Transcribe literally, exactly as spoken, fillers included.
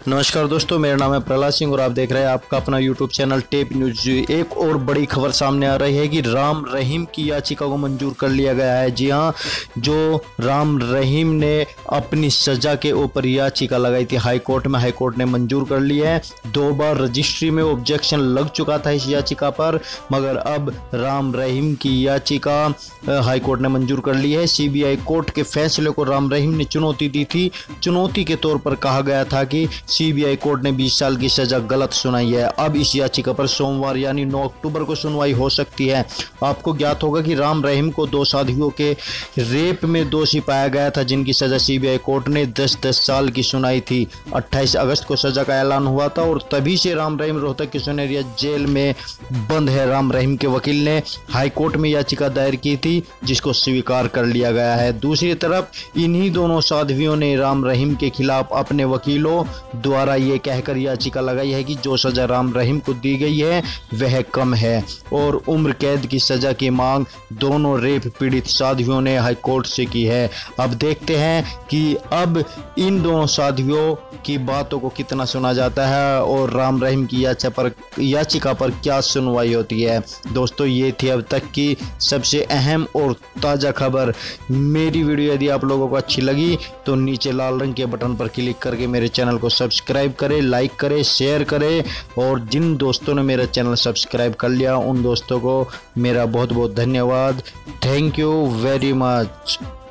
नमस्कार दोस्तों, मेरा नाम है प्रहलाद सिंह और आप देख रहे हैं आपका अपना यूट्यूब चैनल टेप न्यूज। एक और बड़ी खबर सामने आ रही है कि राम रहीम की याचिका को मंजूर कर लिया गया है। जी हां, जो राम रहीम ने अपनी सजा के ऊपर याचिका लगाई थी हाई कोर्ट में, हाई कोर्ट ने मंजूर कर ली है। दो बार रजिस्ट्री में ऑब्जेक्शन लग चुका था इस याचिका पर, मगर अब राम रहीम की याचिका हाई कोर्ट ने मंजूर कर ली है। सीबीआई कोर्ट के फैसले को राम रहीम ने चुनौती दी थी। चुनौती के तौर पर कहा गया था कि सीबीआई कोर्ट ने बीस साल की सजा गलत सुनाई है। अब इस याचिका पर सोमवार यानी नौ अक्टूबर को सुनवाई हो सकती है। आपको ज्ञात होगा कि राम रहीम को दो साथियों के रेप में दोषी पाया गया था, जिनकी सजा सीबीआई कोर्ट ने दस दस साल की सुनाई थी। अट्ठाईस अगस्त को सजा का ऐलान हुआ था और तभी से राम रहीम रोहतक की सुनेरिया जेल में बंद है। राम रहीम के वकील ने हाई कोर्ट में याचिका दायर की थी, जिसको स्वीकार कर लिया गया है। दूसरी तरफ इन्हीं दोनों साध्वियों ने राम रहीम के खिलाफ अपने वकीलों द्वारा ये कहकर याचिका लगाई है कि जो सजा राम रहीम को दी गई है वह कम है और उम्र कैद की सजा की मांग दोनों रेप पीड़ित साध्वियों ने हाई कोर्ट से की है। अब देखते हैं कि अब इन दोनों साध्वियों की बातों को कितना सुना जाता है और राम रहीम की याचिका पर याचिका पर क्या सुनवाई होती है। दोस्तों, ये थी अब तक की सबसे अहम और ताज़ा खबर। मेरी वीडियो यदि आप लोगों को अच्छी लगी तो नीचे लाल रंग के बटन पर क्लिक करके मेरे चैनल को सब्सक्राइब करें, लाइक करें, शेयर करें और जिन दोस्तों ने मेरा चैनल सब्सक्राइब कर लिया उन दोस्तों को मेरा बहुत बहुत धन्यवाद। Thank you very much.